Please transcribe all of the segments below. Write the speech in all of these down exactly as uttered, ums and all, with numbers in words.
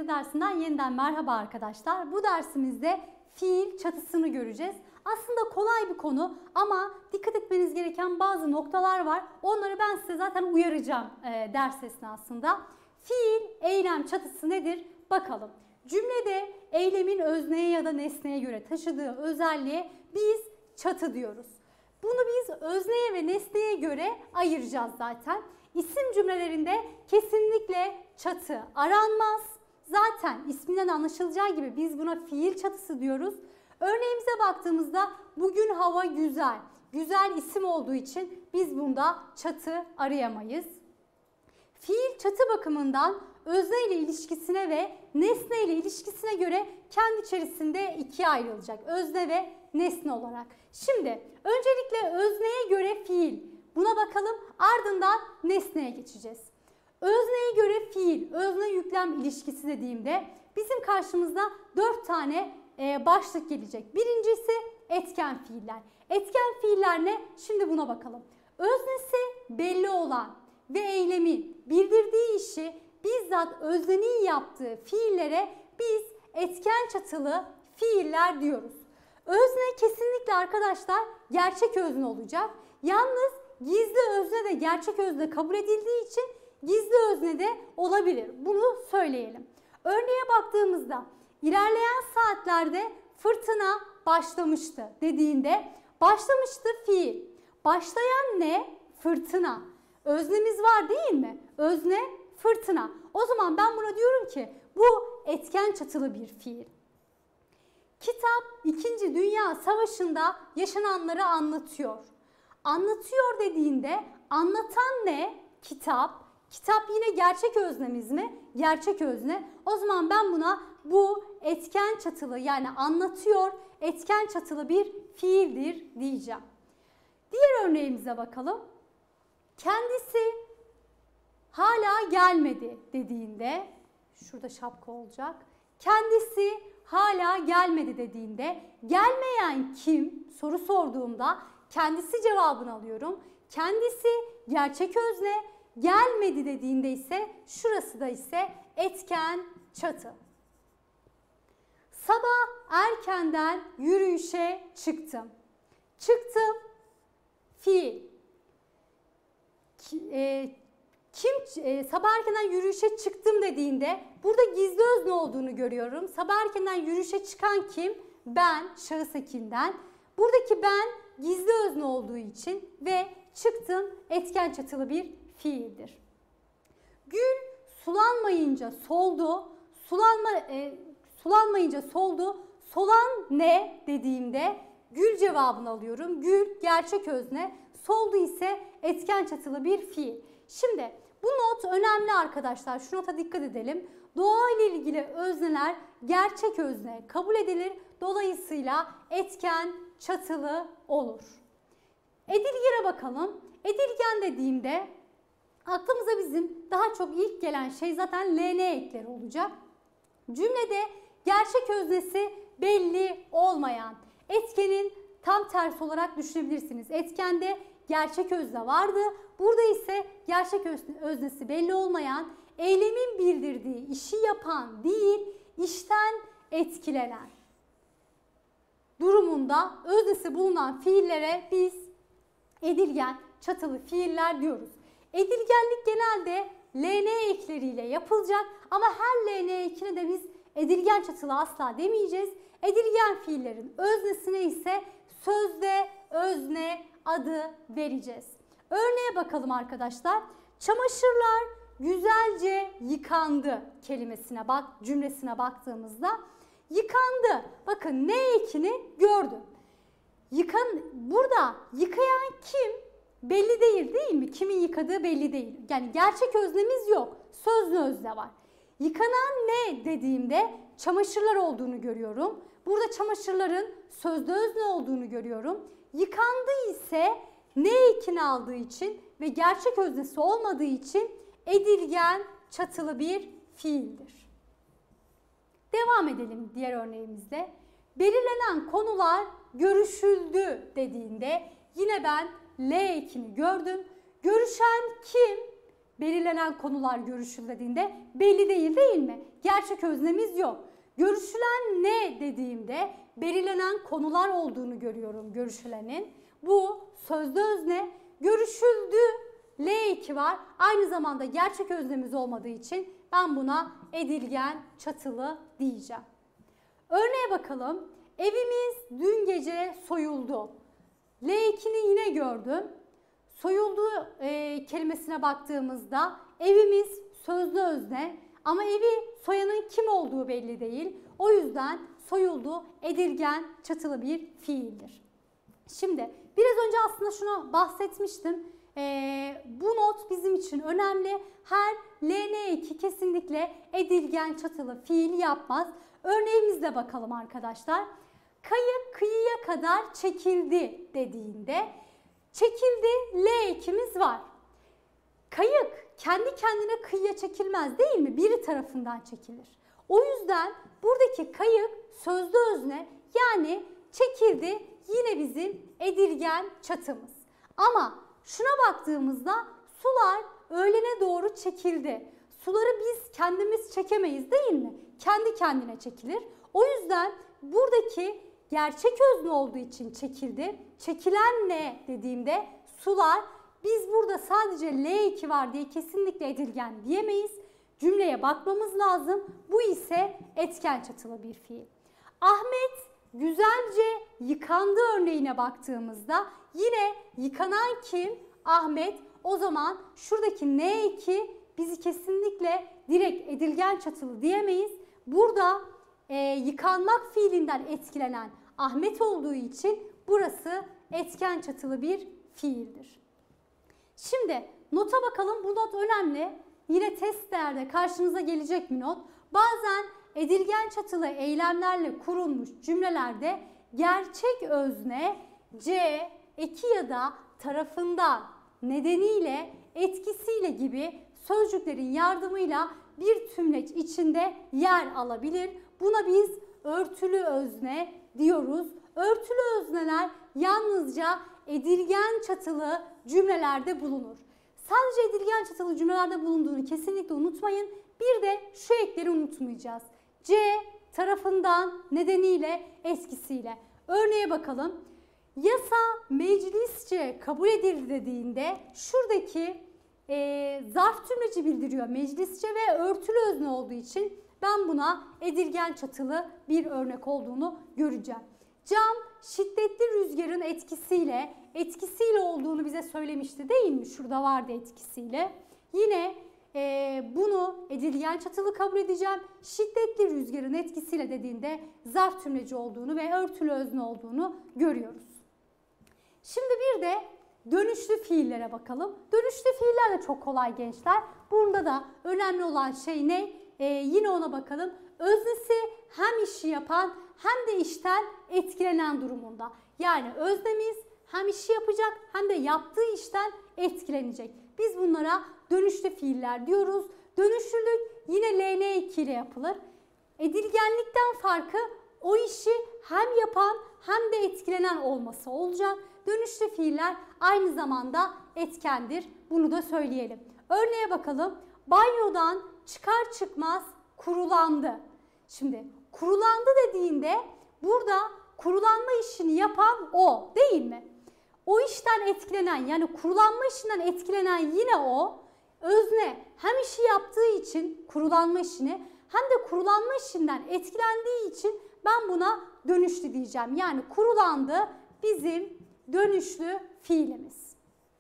Öğretimi dersinden yeniden merhaba arkadaşlar. Bu dersimizde fiil çatısını göreceğiz. Aslında kolay bir konu ama dikkat etmeniz gereken bazı noktalar var. Onları ben size zaten uyaracağım e, ders esnasında. Fiil, eylem çatısı nedir? Bakalım. Cümlede eylemin özneye ya da nesneye göre taşıdığı özelliğe biz çatı diyoruz. Bunu biz özneye ve nesneye göre ayıracağız zaten. İsim cümlelerinde kesinlikle çatı aranmaz. Zaten isminden anlaşılacağı gibi biz buna fiil çatısı diyoruz. Örneğimize baktığımızda bugün hava güzel. Güzel isim olduğu için biz bunda çatı arayamayız. Fiil çatı bakımından özne ile ilişkisine ve nesne ile ilişkisine göre kendi içerisinde ikiye ayrılacak. Özne ve nesne olarak. Şimdi öncelikle özneye göre fiil. Buna bakalım, ardından nesneye geçeceğiz. Özneye göre fiil, özne yüklem ilişkisi dediğimde bizim karşımıza dört tane başlık gelecek. Birincisi etken fiiller. Etken fiiller ne? Şimdi buna bakalım. Öznesi belli olan ve eylemin bildirdiği işi bizzat öznenin yaptığı fiillere biz etken çatılı fiiller diyoruz. Özne kesinlikle arkadaşlar gerçek özne olacak. Yalnız gizli özne de gerçek özne kabul edildiği için gizli özne de olabilir. Bunu söyleyelim. Örneğe baktığımızda ilerleyen saatlerde fırtına başlamıştı dediğinde başlamıştı fiil. Başlayan ne? Fırtına. Öznemiz var değil mi? Özne fırtına. O zaman ben buna diyorum ki bu etken çatılı bir fiil. Kitap İkinci Dünya Savaşı'nda yaşananları anlatıyor. Anlatıyor dediğinde anlatan ne? Kitap. Kitap yine gerçek öznemiz mi? Gerçek özne. O zaman ben buna bu etken çatılı yani anlatıyor etken çatılı bir fiildir diyeceğim. Diğer örneğimize bakalım. Kendisi hala gelmedi dediğinde, şurada şapka olacak. Kendisi hala gelmedi dediğinde gelmeyen kim soru sorduğumda kendisi cevabını alıyorum. Kendisi gerçek özne, gelmedi dediğinde ise şurası da ise etken çatı. Sabah erkenden yürüyüşe çıktım. Çıktım fiil. Kim e, sabah erkenden yürüyüşe çıktım dediğinde burada gizli özne olduğunu görüyorum. Sabah erkenden yürüyüşe çıkan kim? Ben, şahıs ekinden. Buradaki ben gizli özne olduğu için ve çıktım etken çatılı bir fiildir. Gül sulanmayınca soldu. Sulanma, e, sulanmayınca soldu. Solan ne dediğimde gül cevabını alıyorum. Gül gerçek özne. Soldu ise etken çatılı bir fiil. Şimdi bu not önemli arkadaşlar. Şu nota dikkat edelim. Doğa ile ilgili özneler gerçek özne kabul edilir. Dolayısıyla etken çatılı olur. Edilgene bakalım. Edilgen dediğimde aklımıza bizim daha çok ilk gelen şey zaten L N ekleri olacak. Cümlede gerçek öznesi belli olmayan etkenin tam tersi olarak düşünebilirsiniz. Etkende gerçek özne vardı. Burada ise gerçek öznesi belli olmayan, eylemin bildirdiği işi yapan değil, işten etkilenen durumunda öznesi bulunan fiillere biz edilgen çatılı fiiller diyoruz. Edilgenlik genelde L N ekleriyle yapılacak ama her L N ekine de biz edilgen çatılı asla demeyeceğiz. Edilgen fiillerin öznesine ise sözde özne adı vereceğiz. Örneğe bakalım arkadaşlar. Çamaşırlar güzelce yıkandı kelimesine bak, cümlesine baktığımızda yıkandı. Bakın ne ekini gördüm. Yıkan, burada yıkayan kim? Belli değil değil mi? Kimin yıkadığı belli değil. Yani gerçek öznemiz yok. Sözlü özne var. Yıkanan ne dediğimde çamaşırlar olduğunu görüyorum. Burada çamaşırların sözlü özne olduğunu görüyorum. Yıkandı ise ne ekini aldığı için ve gerçek öznesi olmadığı için edilgen çatılı bir fiildir. Devam edelim diğer örneğimizde. Belirlenen konular görüşüldü dediğinde yine ben L ekini gördüm. Görüşen kim? belirlenen konular görüşül dediğinde belli değil değil mi? Gerçek öznemiz yok. Görüşülen ne dediğimde belirlenen konular olduğunu görüyorum görüşülenin. Bu sözlü özne. Görüşüldü L eki var. Aynı zamanda gerçek öznemiz olmadığı için ben buna edilgen çatılı diyeceğim. Örneğe bakalım. Evimiz dün gece soyuldu. L ekini yine gördüm. Soyuldu e, kelimesine baktığımızda evimiz sözlü özne ama evi soyanın kim olduğu belli değil. O yüzden soyuldu edilgen çatılı bir fiildir. Şimdi biraz önce aslında şunu bahsetmiştim. Ee, bu not bizim için önemli. Her L N eki kesinlikle edilgen çatılı fiil yapmaz. Örneğimizle bakalım arkadaşlar. Kayık kıyıya kadar çekildi dediğinde çekildi L ekimiz var. Kayık kendi kendine kıyıya çekilmez değil mi? Biri tarafından çekilir. O yüzden buradaki kayık sözlü özne yani çekildi yine bizim edilgen çatımız. Ama şuna baktığımızda sular öğlene doğru çekildi. Suları biz kendimiz çekemeyiz değil mi? Kendi kendine çekilir. O yüzden buradaki gerçek özne olduğu için çekildi. Çekilen ne dediğimde sular, biz burada sadece L eki var diye kesinlikle edilgen diyemeyiz. Cümleye bakmamız lazım. Bu ise etken çatılı bir fiil. Ahmet güzelce yıkandı örneğine baktığımızda yine yıkanan kim? Ahmet. O zaman şuradaki N eki bizi kesinlikle direkt edilgen çatılı diyemeyiz. Burada e, yıkanmak fiilinden etkilenen Ahmet olduğu için burası etken çatılı bir fiildir. Şimdi nota bakalım. Bu not önemli. Yine testlerde karşınıza gelecek bir not. Bazen edilgen çatılı eylemlerle kurulmuş cümlelerde gerçek özne C, eki ya da tarafından, nedeniyle, etkisiyle gibi sözcüklerin yardımıyla bir tümleç içinde yer alabilir. Buna biz örtülü özne diyoruz. Örtülü özneler yalnızca edilgen çatılı cümlelerde bulunur. Sadece edilgen çatılı cümlelerde bulunduğunu kesinlikle unutmayın. Bir de şu ekleri unutmayacağız. C tarafından, nedeniyle, etkisiyle. Örneğe bakalım. Yasa meclisçe kabul edildi dediğinde şuradaki e, zarf tümleci bildiriyor meclisçe ve örtülü özne olduğu için ben buna edilgen çatılı bir örnek olduğunu göreceğim. Cam şiddetli rüzgarın etkisiyle, etkisiyle olduğunu bize söylemişti değil mi? Şurada vardı etkisiyle. Yine e, bunu edilgen çatılı kabul edeceğim. Şiddetli rüzgarın etkisiyle dediğinde zarf tümleci olduğunu ve örtülü özne olduğunu görüyoruz. Şimdi bir de dönüşlü fiillere bakalım. Dönüşlü fiiller de çok kolay gençler. Burada da önemli olan şey ne? Ee, yine ona bakalım. Öznesi hem işi yapan hem de işten etkilenen durumunda. Yani öznemiz hem işi yapacak hem de yaptığı işten etkilenecek. Biz bunlara dönüşlü fiiller diyoruz. Dönüşlülük yine L N eki ile yapılır. Edilgenlikten farkı o işi hem yapan hem de etkilenen olması olacak. Dönüşlü fiiller aynı zamanda etkendir. Bunu da söyleyelim. Örneğe bakalım. Banyodan çıkar çıkmaz kurulandı. Şimdi kurulandı dediğinde burada kurulanma işini yapan o değil mi? O işten etkilenen yani kurulanma işinden etkilenen yine o. Özne hem işi yaptığı için kurulanma işini hem de kurulanma işinden etkilendiği için ben buna dönüşlü diyeceğim. Yani kurulandı bizim dönüşlü fiilimiz.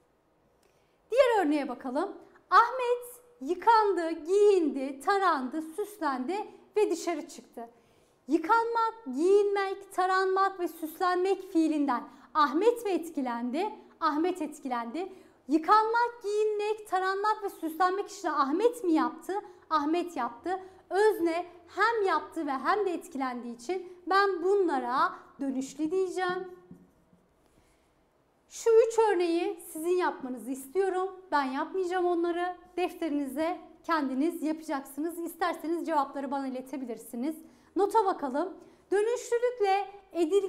Diğer örneğe bakalım. Ahmet yıkandı, giyindi, tarandı, süslendi ve dışarı çıktı. Yıkanmak, giyinmek, taranmak ve süslenmek fiilinden Ahmet mi etkilendi? Ahmet etkilendi. Yıkanmak, giyinmek, taranmak ve süslenmek işini Ahmet mi yaptı? Ahmet yaptı. Özne hem yaptı ve hem de etkilendiği için ben bunlara dönüşlü diyeceğim. Şu üç örneği sizin yapmanızı istiyorum. Ben yapmayacağım onları. Defterinize kendiniz yapacaksınız. İsterseniz cevapları bana iletebilirsiniz. Nota bakalım. Dönüşlülükle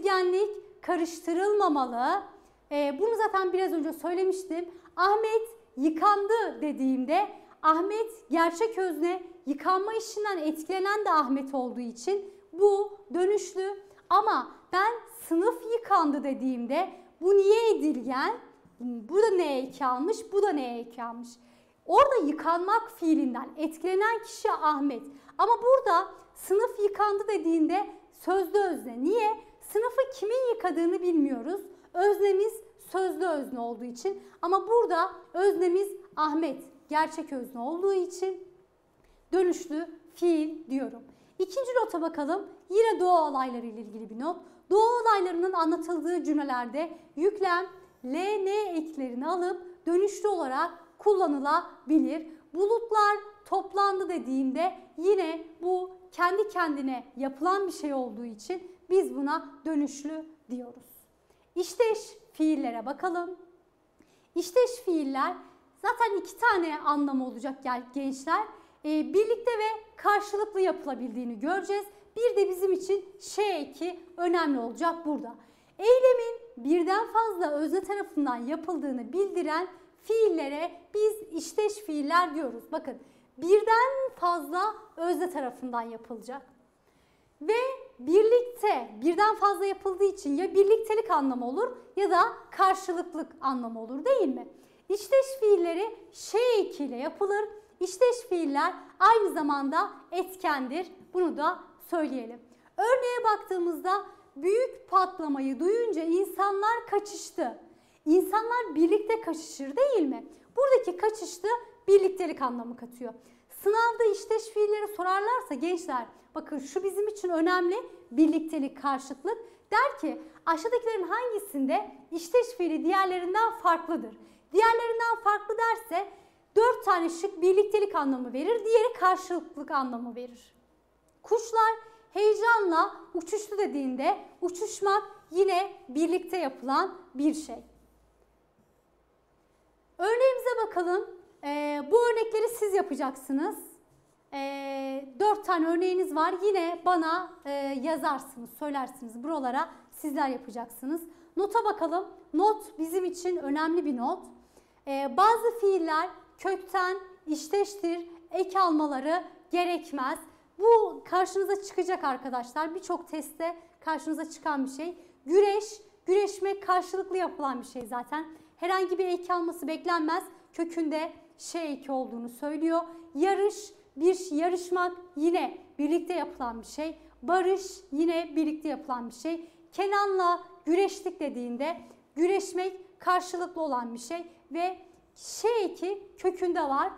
edilgenlik karıştırılmamalı. Ee, bunu zaten biraz önce söylemiştim. Ahmet yıkandı dediğimde Ahmet gerçek özne, yıkanma işinden etkilenen de Ahmet olduğu için bu dönüşlü. Ama ben sınıf yıkandı dediğimde bu niye edilgen? Bu da ne eki almış, bu da ne eki almış. Orada yıkanmak fiilinden etkilenen kişi Ahmet. Ama burada sınıf yıkandı dediğinde sözlü özne. Niye? Sınıfı kimin yıkadığını bilmiyoruz. Öznemiz sözlü özne olduğu için. Ama burada öznemiz Ahmet. Gerçek özne olduğu için dönüşlü fiil diyorum. İkinci nota bakalım. Yine doğa olayları ile ilgili bir not. Doğa olaylarının anlatıldığı cümlelerde yüklem L, N eklerini alıp dönüşlü olarak kullanılabilir. Bulutlar toplandı dediğimde yine bu kendi kendine yapılan bir şey olduğu için biz buna dönüşlü diyoruz. İşteş fiillere bakalım. İşteş fiiller zaten iki tane anlamı olacak gençler. Ee, birlikte ve karşılıklı yapılabildiğini göreceğiz. Bir de bizim için şey eki önemli olacak burada. Eylemin birden fazla özne tarafından yapıldığını bildiren fiillere biz işteş fiiller diyoruz. Bakın birden fazla özne tarafından yapılacak. Ve birlikte birden fazla yapıldığı için ya birliktelik anlamı olur ya da karşılıklık anlamı olur değil mi? İşteş fiilleri şey ekiyle yapılır. İşteş fiiller aynı zamanda etkendir. Bunu da söyleyelim. Örneğe baktığımızda büyük patlamayı duyunca insanlar kaçıştı. İnsanlar birlikte kaçışır değil mi? Buradaki kaçıştı birliktelik anlamı katıyor. Sınavda işteş fiilleri sorarlarsa gençler bakın şu bizim için önemli birliktelik, karşıtlık. Der ki aşağıdakilerin hangisinde işteş fiili diğerlerinden farklıdır? Diğerlerinden farklı derse dört tane şık birliktelik anlamı verir, diğeri karşılıklık anlamı verir. Kuşlar heyecanla uçuştu dediğinde uçuşmak yine birlikte yapılan bir şey. Örneğimize bakalım. Ee, bu örnekleri siz yapacaksınız. Ee, dört tane örneğiniz var. Yine bana e, yazarsınız, söylersiniz. Buralara sizler yapacaksınız. Nota bakalım. Not bizim için önemli bir not. Ee, bazı fiiller kökten işteştir, ek almaları gerekmez. Bu karşınıza çıkacak arkadaşlar. Birçok testte karşınıza çıkan bir şey. Güreş, güreşmek karşılıklı yapılan bir şey zaten. Herhangi bir ek alması beklenmez. Kökünde şey eki olduğunu söylüyor. Yarış, bir yarışmak yine birlikte yapılan bir şey. Barış yine birlikte yapılan bir şey. Kenan'la güreştik dediğinde güreşmek karşılıklı olan bir şey ve şey eki kökünde var.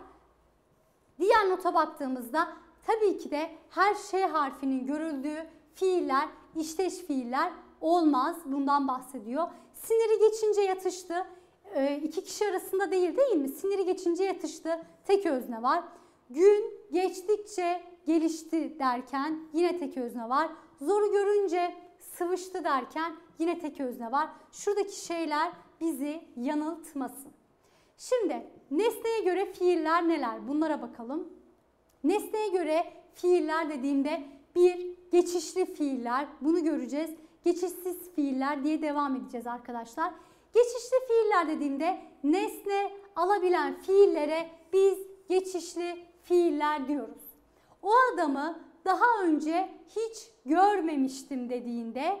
Diğer nota baktığımızda tabii ki de her şey harfinin görüldüğü fiiller, işteş fiiller olmaz. Bundan bahsediyor. Siniri geçince yatıştı. Ee, iki kişi arasında değil değil mi? Siniri geçince yatıştı. Tek özne var. Gün geçtikçe gelişti derken yine tek özne var. Zoru görünce sıvıştı derken yine tek özne var. Şuradaki şeyler bizi yanıltmasın. Şimdi nesneye göre fiiller neler? Bunlara bakalım. Nesneye göre fiiller dediğimde bir geçişli fiiller, bunu göreceğiz. Geçişsiz fiiller diye devam edeceğiz arkadaşlar. Geçişli fiiller dediğimde nesne alabilen fiillere biz geçişli fiiller diyoruz. O adamı daha önce hiç görmemiştim dediğinde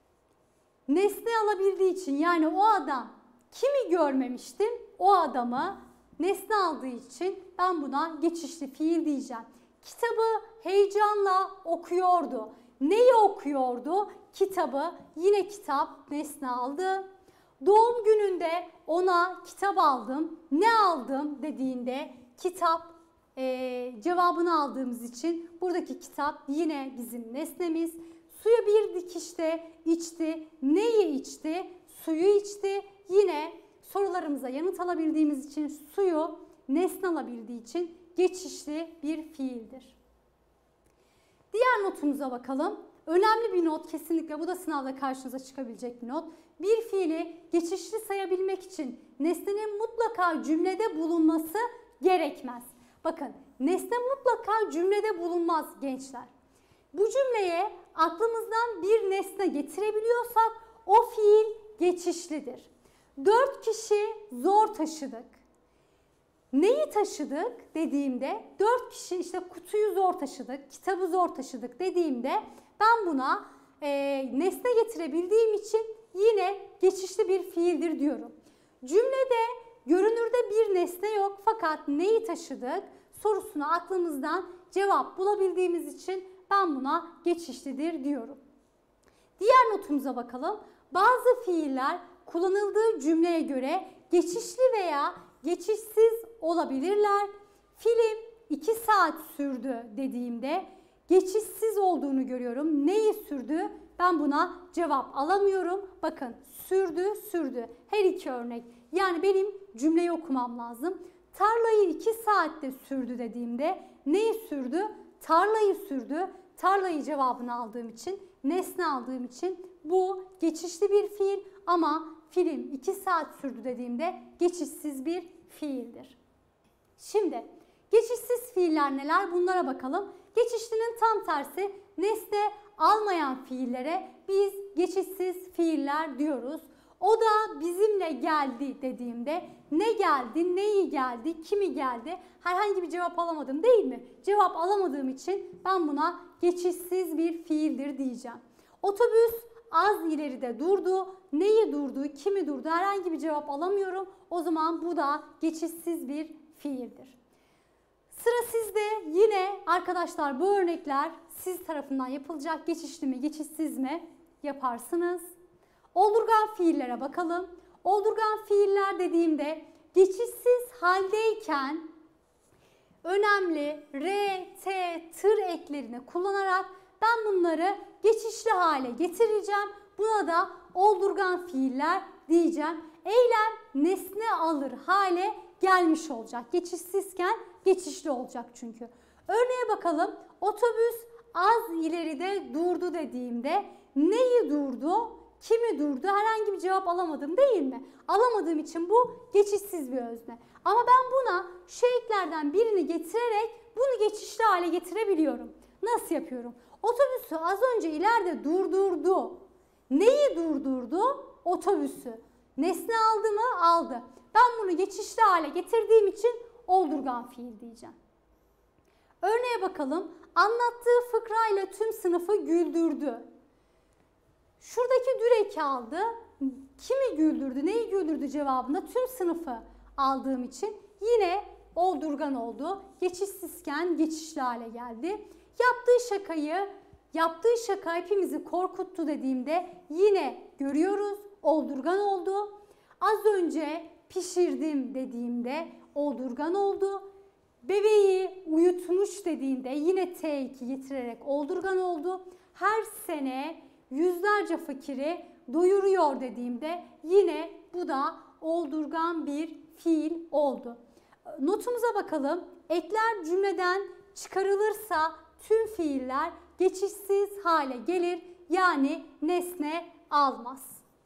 nesne alabildiği için yani o adam kimi görmemiştim o adamı nesne aldığı için ben buna geçişli fiil diyeceğim. Kitabı heyecanla okuyordu. Neyi okuyordu? Kitabı. Yine kitap nesne aldı. Doğum gününde ona kitap aldım. Ne aldım dediğinde kitap e, cevabını aldığımız için buradaki kitap yine bizim nesnemiz. Suya bir dikişte içti. Neyi içti? Suyu içti. Yine sorularımıza yanıt alabildiğimiz için suyu nesne alabildiği için geçişli bir fiildir. Diğer notumuza bakalım. Önemli bir not kesinlikle, bu da sınavda karşınıza çıkabilecek bir not. Bir fiili geçişli sayabilmek için nesnenin mutlaka cümlede bulunması gerekmez. Bakın nesne mutlaka cümlede bulunmaz gençler. Bu cümleye aklımızdan bir nesne getirebiliyorsak o fiil geçişlidir. Dört kişi zor taşıdık. Neyi taşıdık dediğimde dört kişi işte kutuyu zor taşıdık, kitabı zor taşıdık dediğimde ben buna e, nesne getirebildiğim için yine geçişli bir fiildir diyorum. Cümlede görünürde bir nesne yok fakat neyi taşıdık sorusuna aklımızdan cevap bulabildiğimiz için ben buna geçişlidir diyorum. Diğer notumuza bakalım. Bazı fiiller kullanıldığı cümleye göre geçişli veya geçişsiz olabilirler. Film iki saat sürdü dediğimde geçişsiz olduğunu görüyorum. Neyi sürdü? Ben buna cevap alamıyorum. Bakın sürdü, sürdü. Her iki örnek. Yani benim cümleyi okumam lazım. Tarlayı iki saatte sürdü dediğimde neyi sürdü? Tarlayı sürdü. Tarlayı cevabını aldığım için, nesne aldığım için bu geçişli bir fiil ama film iki saat sürdü dediğimde geçişsiz bir fiildir. Şimdi geçişsiz fiiller neler? Bunlara bakalım. Geçişlinin tam tersi nesne almayan fiillere biz geçişsiz fiiller diyoruz. O da bizimle geldi dediğimde ne geldi, neyi geldi, kimi geldi herhangi bir cevap alamadım değil mi? Cevap alamadığım için ben buna geçişsiz bir fiildir diyeceğim. Otobüs az ileride durdu, neyi durdu, kimi durdu herhangi bir cevap alamıyorum. O zaman bu da geçişsiz bir fiildir. Sıra sizde. Yine arkadaşlar bu örnekler siz tarafından yapılacak. Geçişli mi, geçişsiz mi yaparsınız. Oldurgan fiillere bakalım. Oldurgan fiiller dediğimde geçişsiz haldeyken önemli R, T, tır eklerini kullanarak ben bunları geçişli hale getireceğim. Buna da oldurgan fiiller diyeceğim. Eylem nesne alır hale gelmiş olacak. Geçişsizken geçişli olacak çünkü. Örneğe bakalım. Otobüs az ileride durdu dediğimde neyi durdu? Kimi durdu? Herhangi bir cevap alamadım değil mi? Alamadığım için bu geçişsiz bir özne. Ama ben buna şu eklerden birini getirerek bunu geçişli hale getirebiliyorum. Nasıl yapıyorum? Otobüsü az önce ileride durdurdu. Neyi durdurdu? Otobüsü. Nesne aldı mı? Aldı. Ben bunu geçişli hale getirdiğim için oldurgan fiil diyeceğim. Örneğe bakalım. Anlattığı fıkrayla tüm sınıfı güldürdü. Şuradaki düreki aldı. Kimi güldürdü, neyi güldürdü cevabında tüm sınıfı aldığım için yine oldurgan oldu. Geçişsizken geçişli hale geldi. Yaptığı şakayı, yaptığı şaka hepimizi korkuttu dediğimde yine görüyoruz oldurgan oldu. Az önce pişirdim dediğimde oldurgan oldu. Bebeği uyutmuş dediğinde yine T iki getirerek oldurgan oldu. Her sene yüzlerce fakiri doyuruyor dediğimde yine bu da oldurgan bir fiil oldu. Notumuza bakalım. Ekler cümleden çıkarılırsa tüm fiiller geçişsiz hale gelir. Yani nesne almaz.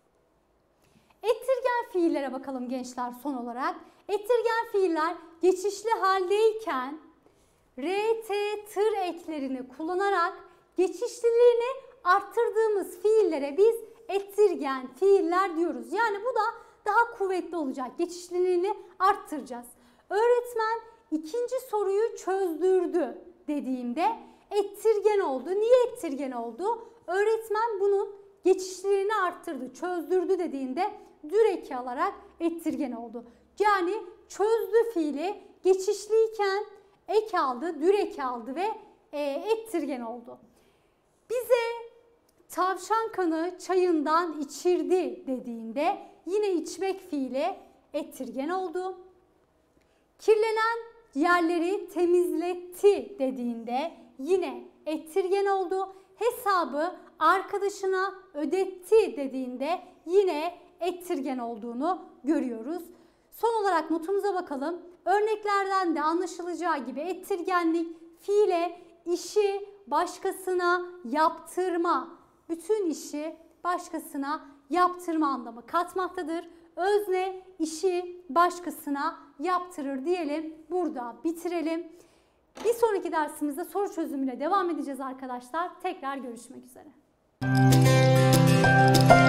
Ettirgen fiillere bakalım gençler son olarak. Ettirgen fiiller geçişli haldeyken R, T, tır eklerini kullanarak geçişliliğini arttırdığımız fiillere biz ettirgen fiiller diyoruz. Yani bu da daha kuvvetli olacak. Geçişliliğini arttıracağız. Öğretmen ikinci soruyu çözdürdü dediğimde ettirgen oldu. Niye ettirgen oldu? Öğretmen bunun geçişliliğini arttırdı. Çözdürdü dediğinde düreki alarak ettirgen oldu. Yani çözdü fiili geçişliyken ek aldı, dürek aldı ve e, ettirgen oldu. Bize tavşan kanı çayından içirdi dediğinde yine içmek fiili ettirgen oldu. Kirlenen yerleri temizletti dediğinde yine ettirgen oldu. Hesabı arkadaşına ödetti dediğinde yine ettirgen olduğunu görüyoruz. Son olarak notumuza bakalım. Örneklerden de anlaşılacağı gibi ettirgenlik fiile işi başkasına yaptırma, bütün işi başkasına yaptırma anlamı katmaktadır. Özne işi başkasına yaptırır diyelim. Burada bitirelim. Bir sonraki dersimizde soru çözümüyle devam edeceğiz arkadaşlar. Tekrar görüşmek üzere.